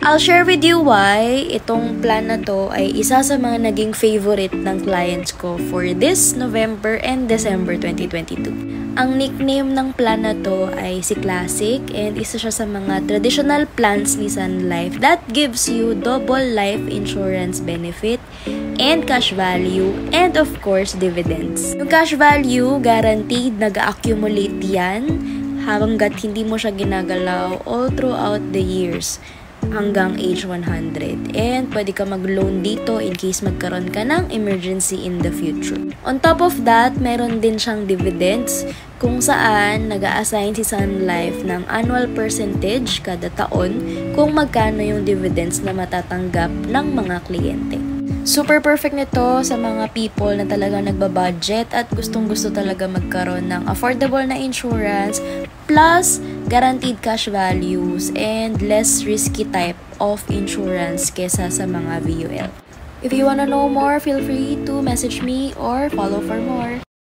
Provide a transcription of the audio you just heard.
I'll share with you why itong plan na to ay isa sa mga naging favorite ng clients ko for this November and December 2022. Ang nickname ng plan na to ay si Classic and isa siya sa mga traditional plans ni Sun Life that gives you double life insurance benefit and cash value and of course dividends. Yung cash value, guaranteed nag-accumulate yan hanggat hindi mo siya ginagalaw all throughout the years hanggang age 100. And pwede ka mag-loan dito in case magkaroon ka ng emergency in the future. On top of that, meron din siyang dividends kung saan nag-a-assign si Sun Life ng annual percentage kada taon kung magkano yung dividends na matatanggap ng mga kliyente. Super perfect nito sa mga people na talaga nagbabudget at gustong-gusto talaga magkaroon ng affordable na insurance plus guaranteed cash values and less risky type of insurance kesa sa mga VUL. If you wanna know more, feel free to message me or follow for more.